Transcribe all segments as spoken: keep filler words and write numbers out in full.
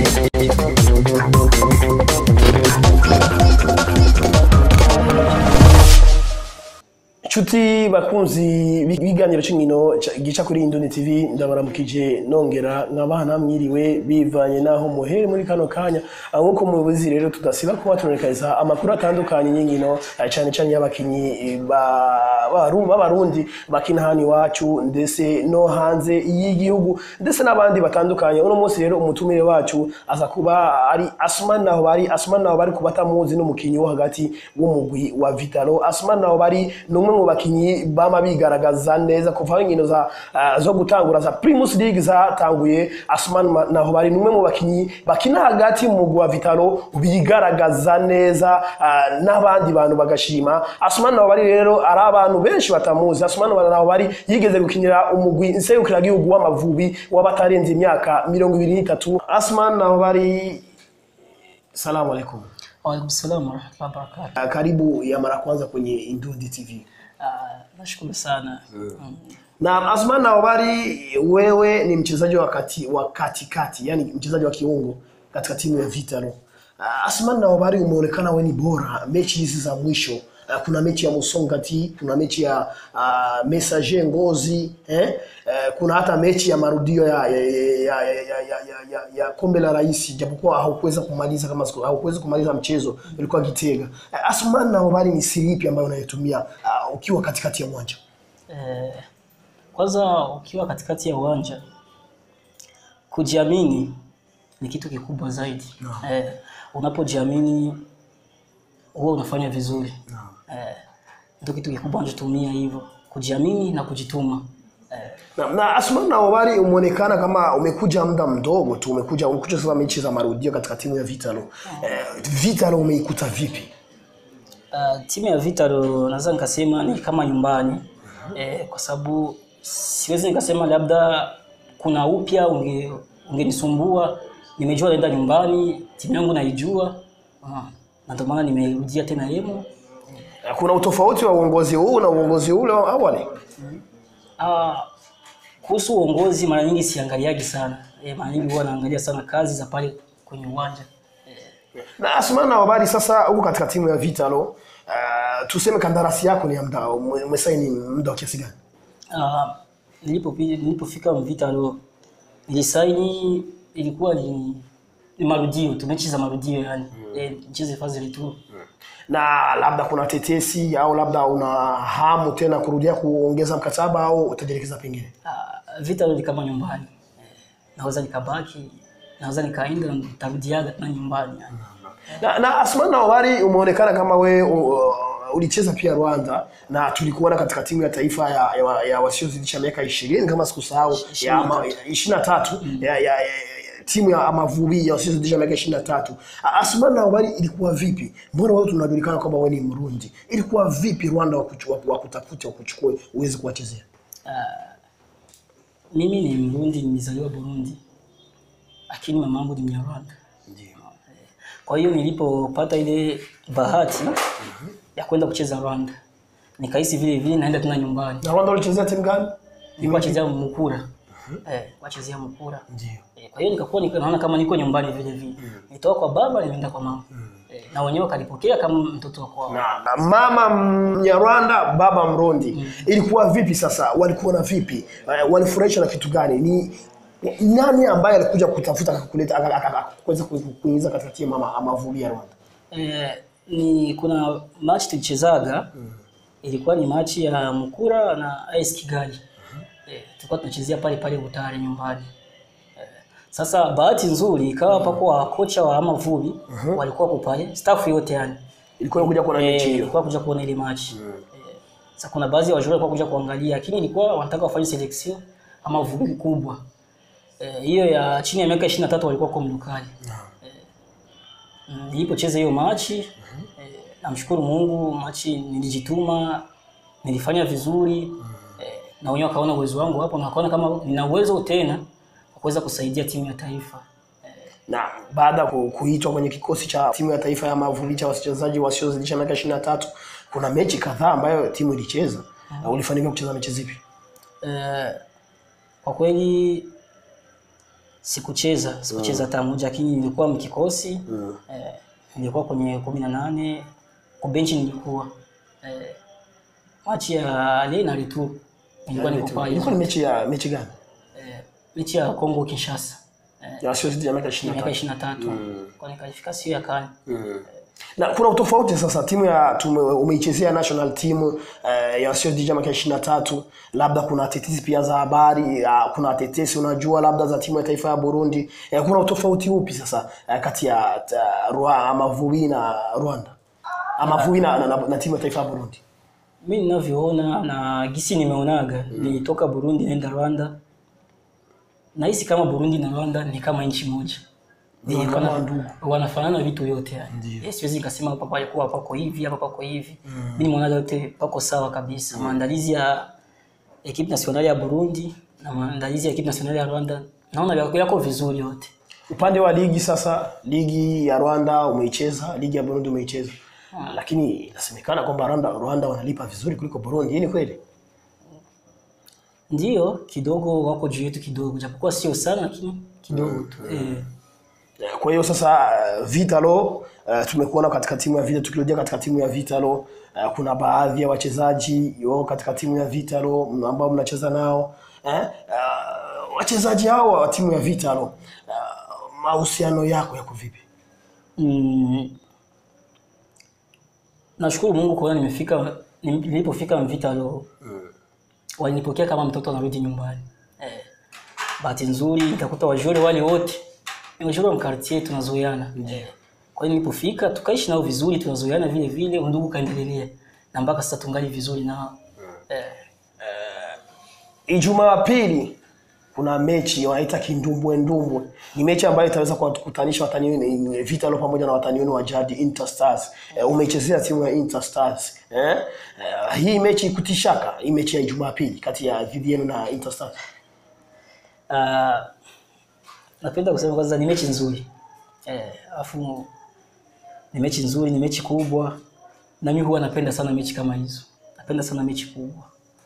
Chuti bakunzi biganiro c'inkino gica kuri Indoni T V ndabaramukije nongera nkabana mwiriwe bivanye naho muhere muri kano kanya nkuko mubizi rero tudasiba kuba tunerekeza amakuru atandukanye y'inkino cyane cyane y'abakinyi b'abarundi bakina hani wacu ndetse no hanze y'igihugu ndetse nabandi batandukanye. Uno munsi rero umutumire wacu aza kuba ari Asumani naho bari Asumani naho bari kubatamuzi n'umukinyi wo hagati w'umugwi wa Vitalo. Asumani naho bari numwe mu bakinyi bama bigaragaza neza kuva inkino za uh, zo gutangura za Primus League zatanguye. Asumani naho bari numwe mu bakinyi bakina hagati mu mugwi wa Vitalo bigaragaza neza uh, n'abandi bantu bagashima. Asumani naho bari rero ari abantu benshi batamuzi. Asumani naho bari yigeze gukinira umugwi nserukira gihugu w'Amavubi w'abatarenze imyaka mirongo ibiri n'itatu. Asumani naho bari Salamu alaikum. Wa alaikum salam wa rahmatullahi wa barakatuh. Karibu ya mara kwanza kwenye Indoni T V. Ah, nashukuru sana. Mm. Na Asumani naho bari wewe ni mchezaji wa kati wa katikati, yani mchezaji wa kiungo katika timu ya Vitalo. Asumani naho bari umeonekana wewe ni bora mechi hizi za mwisho. Kuna mechi ya Musongati, kuna mechi ya uh, Messager Ngozi, eh? Uh, kuna hata mechi ya marudio ya ya ya ya ya, ya, ya, ya Kombe la Rais, japokuwa haukuweza kumaliza kama siku haukuweza kumaliza mchezo, ilikuwa Gitega. Uh, Asumani naho bari ni siri ipi ambayo unayotumia uh, ukiwa katikati ya uwanja? Eh, kwanza ukiwa katikati ya uwanja kujiamini ni kitu kikubwa zaidi. No. Eh, unapojiamini wewe unafanya vizuri. No. Eh, ndio kitu kikubwa unachotumia hivyo, kujiamini na kujituma. Eh. Na, na Asumani naho bari umeonekana kama umekuja muda mdogo tu, umekuja umekuja sasa mechi za marudio katika timu ya Vitalo. Oh. Eh, Vitalo umeikuta vipi? Uh, timu ya Vitalo naweza nikasema ni kama nyumbani. Uh-huh. Eh, kwa sababu siwezi nikasema labda kuna upya unge ungenisumbua. Nimejua naenda nyumbani, timu yangu naijua. Uh, na ndio maana nimerudia tena yemo. Kuna utofauti wa uongozi huu na uongozi ule awali? Ah, kuhusu uongozi mara nyingi siangaliaji sana. Eh, mara nyingi huwa naangalia sana kazi za pale kwenye uwanja. Eh. Na Asumani naho bari sasa huko katika timu ya Vitalo, uh, tuseme kandarasi yako ni ya muda umesaini muda wa kiasi gani? Ah, nilipo nilipofika Vitalo nilisaini ilikuwa ni ni marudio, tumechi za marudio yani. Mm. Eh, mchezo fazili tu. Mm. Na labda kuna tetesi au labda una hamu tena kurudia kuongeza mkataba au utajielekeza pengine? Ah, Vitalo ni kama nyumbani. Eh, naweza nikabaki, naweza nikaenda nitarudiaga tena nyumbani yani. Mm. Na, na Asumani naho bari umeonekana kama we uh, ulicheza pia Rwanda na tulikuona katika timu ya taifa ya ya, ya wasiozidisha miaka ishirini kama sikusahau ya ishirini na tatu. Mm. ya, ya, ya timu ya Amavubi ya wasiozidisha miaka ishirini na tatu. Asumani naho bari ilikuwa vipi? Mbona wao tunajulikana kwamba wewe ni Mrundi? Ilikuwa vipi Rwanda wakuchukua wakutafuta wakuchukue uweze kuwachezea? Uh, mimi ni Mrundi, nimezaliwa Burundi. Lakini mama yangu ni Mnyarwanda. Ndiyo. Kwa hiyo nilipopata ile bahati uh-huh. ya kwenda kucheza Rwanda, nikahisi vile vile naenda tena nyumbani. Na Rwanda ulichezea timu gani? Nilikuwa nachezea Mukura. Uh-huh. Eh, wachezea Mukura. Ndiyo. Eh, kwa hiyo nikakuwa naona kama niko nyumbani vile vile. Uh-huh. Nitoka kwa baba nimeenda kwa mama. Uh-huh. Eh, na wenyewe kalipokea kama mtoto wao. Na mama Mnyarwanda, baba Mrundi. Uh-huh. Ilikuwa vipi sasa? Walikuwa na vipi? Uh, walifurahisha na kitu gani? Ni nani ambaye alikuja kutafuta akakuleta akaweza kuingiza katika timu mama Amavubi ya Rwanda? Eh, ni kuna match tulichezaga. Mm. Ilikuwa ni match ya Mukura na A S Kigali. Mm. Eh, tulikuwa tunachezea pale pale Butare nyumbani. Eh, sasa bahati nzuri ikawa hapo kwa kocha wa Amavubi. Uh-huh. Walikuwa hapo pale, staff yote yani. Ilikuwa kuja kuona mechi hiyo. Ilikuwa kuja kuona ile match. Mm. Eh, sasa kuna baadhi ya wachezaji walikuwa kuja kuangalia, lakini ilikuwa wanataka wafanye selection Amavubi kubwa. Hiyo eh, ya chini ya miaka ishirini na tatu walikuwa kwa mlukali. No. Eh, nilipocheza hiyo machi, uh-huh. eh, namshukuru Mungu, machi nilijituma, nilifanya vizuri. Uh-huh. eh, na wenyewe wakaona uwezo wangu hapo na wakaona kama nina uwezo tena wa kuweza kusaidia timu ya taifa. Eh, na baada kuitwa kwenye kikosi cha timu ya taifa ya Amavubi cha wachezaji wasiozidisha miaka ishirini na tatu, kuna mechi kadhaa ambayo timu ilicheza. Uh-huh. Na ulifanikiwa kucheza mechi zipi? Eh, kwa kweli Sikucheza, sikucheza hata moja, lakini nilikuwa mkikosi. Mm. Eh, nilikuwa kwenye kumi na nane, kwa benchi nilikuwa. Eh, mechi ya leo na Ritu nilikuwa niko pale. Ilikuwa ni mechi ya mechi gani? Eh, mechi ya Kongo Kinshasa. Eh, ya sio ya miaka ishirini na tatu. Mm. Kwa nikalifikasi ya kani. Mm. Na kuna utofauti sasa, timu ya tume, umeichezea national team uh, ya sio D J miaka ishirini na tatu, labda kuna tetesi pia za habari, uh, kuna tetesi unajua labda za timu ya taifa ya Burundi. Uh, kuna utofauti upi sasa uh, kati ya uh, Rwanda ama Vubi na Rwanda? Ama Vubi na, na, na timu ya taifa ya Burundi? Mimi ninavyoona na gisi nimeonaga, mm. nilitoka Burundi naenda Rwanda. Nahisi kama Burundi na Rwanda ni kama nchi moja. Ni kama ndugu. Wanafanana vitu yote yani. Yes, siwezi nikasema hapa palikuwa pako hivi, hapa pako hivi. Mm. Mimi nimeona yote pako sawa kabisa. Mm. Maandalizi ya equipe nationale ya Burundi na maandalizi ya equipe nationale ya Rwanda naona yako vizuri yote. Upande wa ligi sasa, ligi ya Rwanda umeicheza, ligi ya Burundi umeicheza. Hmm. Lakini inasemekana kwamba Rwanda Rwanda wanalipa vizuri kuliko Burundi. Hii ni kweli? Ndio, kidogo wako juu yetu kidogo. Japokuwa sio sana lakini kidogo tu. Mm. Eh. Kwa hiyo sasa Vitalo uh, tumekuona katika timu ya Vitalo, tukirudia katika timu ya Vitalo uh, kuna baadhi ya wachezaji wao katika timu ya Vitalo ambao mnacheza nao eh uh, wachezaji hao wa timu ya Vitalo uh, mahusiano yako yako vipi? Mm. Nashukuru Mungu kwa nimefika nilipofika Vitalo. Mm. Walinipokea kama mtoto anarudi nyumbani. Eh. Bahati nzuri nikakuta wajole wale wote ni wajole wa mkartie tunazoeana. Eh. Kwa hiyo nilipofika tukaishi nao vizuri, tunazoeana vile vile, undugu kaendelea. Na mpaka sasa tungali vizuri nao. Eh. Eh. Ijumaa pili kuna mechi wanaita Kindumbwe Ndumbwe. Ni mechi ambayo itaweza kuwakutanisha watani wenu Vitalo pamoja na watani wenu wa jadi Interstars. Uh, umeichezea timu ya Interstars. Eh? Uh, hii mechi kutishaka, hii mechi ya Ijumaa pili kati ya dhidi yenu na Interstars. Uh, napenda kusema kwanza ni mechi nzuri. Eh, afu ni mechi nzuri, ni mechi kubwa. Na mimi huwa napenda sana mechi kama hizo. Napenda sana mechi kubwa.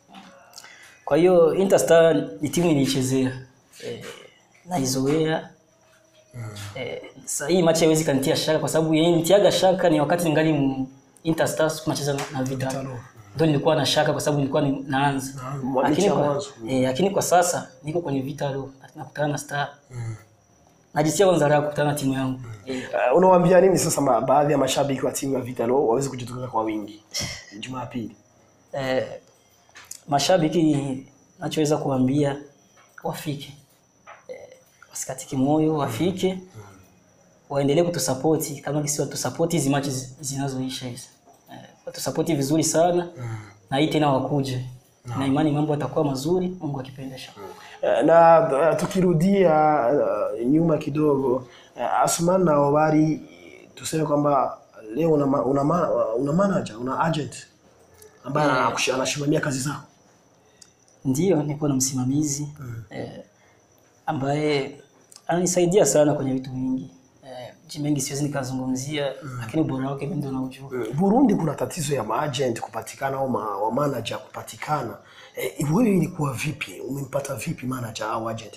Kwa hiyo Interstar ni timu nilichezea. Eh, naizoea. Mm. Eh, sasa hii mechi haiwezi kanitia shaka kwa sababu yeye nitiaga shaka ni wakati ningali Interstar tunacheza na, na Vitalo. Ndio nilikuwa na shaka kwa sababu nilikuwa naanza. Lakini kwa eh, lakini kwa sasa niko kwenye Vitalo nakutana na Star. Mm. Najisikia kwanza raha kukutana na timu yangu. Mm. Eh, uh, unawaambia nini sasa baadhi ya mashabiki wa timu ya Vitalo waweze kujitokeza kwa wingi Jumapili? Eh, mashabiki nachoweza kuambia wafike. Eh, wasikatike moyo, wafike. Mm. Waendelee kutusupport kama kisi watusupport hizi match zinazoisha hizi. Eh, watusupport vizuri sana. Mm. Na hii tena wakuje. No. Na imani mambo yatakuwa mazuri, Mungu akipendesha. Mm. Na uh, tukirudia uh, nyuma kidogo, uh, Asman na Obari tuseme kwamba leo una una, una manager, una agent ambaye yeah, anasimamia kazi zako. Ndio, niko na msimamizi. Mm. Eh, ambaye ananisaidia sana kwenye vitu vingi. Eh, jimengi siwezi nikazungumzia. Mm. Lakini bora wake mimi ndio naujua. Mm. Burundi kuna tatizo ya maagent kupatikana au ma, wa manager kupatikana. Eh, wewe ilikuwa vipi? Umempata vipi manager au agent?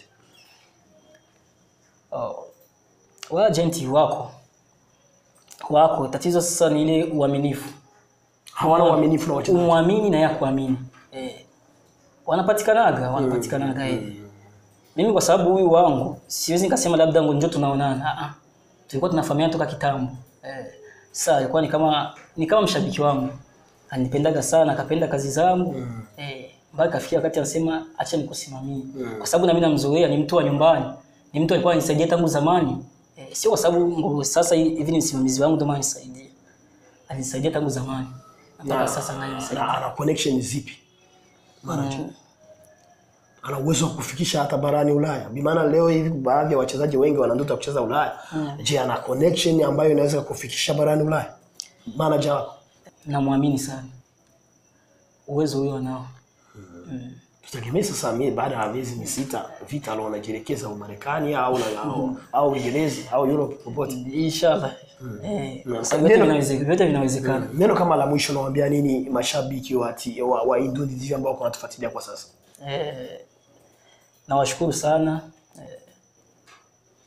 Oh. Wa agent wako wako tatizo sasa ni ile uaminifu. Hawana uaminifu na wachezaji. Muamini na ya kuamini. Eh, wanapatikanaga, wanapatikanaga. Mm. Eh. Mimi kwa sababu huyu wangu siwezi nikasema labda ndio tunaonana. Ah ah. Tulikuwa tunafahamiana toka kitambo. Eh. Sasa alikuwa ni kama ni kama mshabiki wangu. Anipendaga sana, akapenda kazi zangu. Mm. Eh, mpaka kafikia wakati anasema acha nikusimamie. Mm. Kwa sababu na mimi namzoea, ni mtu wa nyumbani. Ni mtu alikuwa anisaidia tangu zamani. Eh, sio kwa sababu sasa hivi ni msimamizi wangu ndio ananisaidia. Anisaidia tangu zamani. Mpaka sasa naye anisaidia. Ana connection zipi? Manager. Mm. Ana uwezo wa kufikisha hata barani Ulaya. Bi maana leo hivi baadhi ya wachezaji wengi wanandoto kucheza Ulaya. Mm. Je, ana connection ambayo inaweza kufikisha barani Ulaya? Manager wako. Namwamini sana. Uwezo huo nao. Mm. Mm. Tutegemea sasa mimi baada ya miezi sita Vitalo wanajielekeza Umarekani au na au au Uingereza au Europe popote. Inshallah. Mm. Eh, sababu vinawezekana, vyote vinawezekana. Mm. Neno kama la mwisho nawaambia nini mashabiki wa wa, wa Indundi T V ambao wanatufuatilia kwa sasa? Eh, nawashukuru sana. Eh,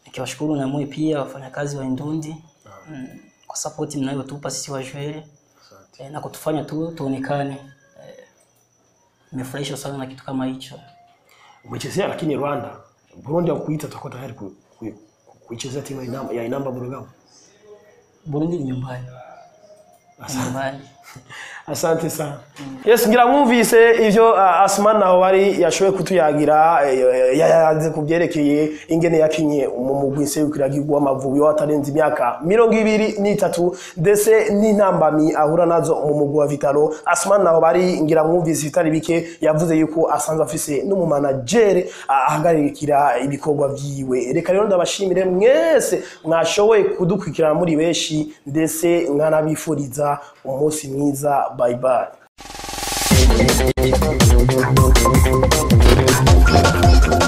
Nikiwashukuru na mwe pia wafanyakazi wa Indundi mm, kwa support mnayotupa sisi wajwele eh, na kutufanya tu tuonekane. Nimefurahishwa sana na kitu kama hicho. Umechezea lakini Rwanda, Burundi hakuita tutakuwa tayari kuichezea timu ya Inamba ya Inamba Burugamo. Burundi ni nyumbani. Nyumbani. Asante sana. Mm. Yes, ngira mwumvise ivyo uh, Asman naho bari yashoboye kutuyagira yayanze kubyerekeye ingene yakinye mu mugwise ukiragirwa amavubi watarenze imyaka mirongo ibiri n'itatu ndetse n'intambami ahura nazo mu mugwa wa Vitalo. Asman naho bari ngira mwumvise bitari bike yavuze yuko asanzwe afise n'umumanagere ahagarikira ibikorwa vyiwe. Reka rero ndabashimire mwese mwashoboye kudukwikirana muri beshi ndetse nkanabifuriza umunsi mwiza. Bye bye.